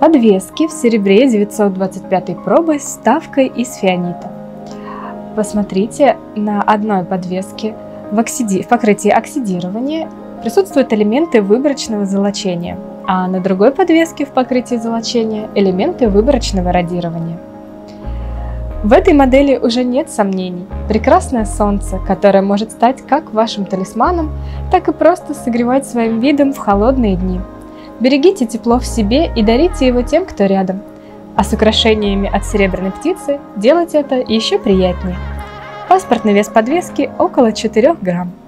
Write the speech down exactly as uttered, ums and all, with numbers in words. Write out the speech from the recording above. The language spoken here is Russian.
Подвески в серебре девятьсот двадцать пятой пробы с вставкой из фианита. Посмотрите, на одной подвеске в, оксиди... в покрытии оксидирования присутствуют элементы выборочного золочения, а на другой подвеске в покрытии золочения элементы выборочного радирования. В этой модели уже нет сомнений. Прекрасное солнце, которое может стать как вашим талисманом, так и просто согревать своим видом в холодные дни. Берегите тепло в себе и дарите его тем, кто рядом. А с украшениями от серебряной птицы делать это еще приятнее. Паспортный вес подвески около четырёх грамм.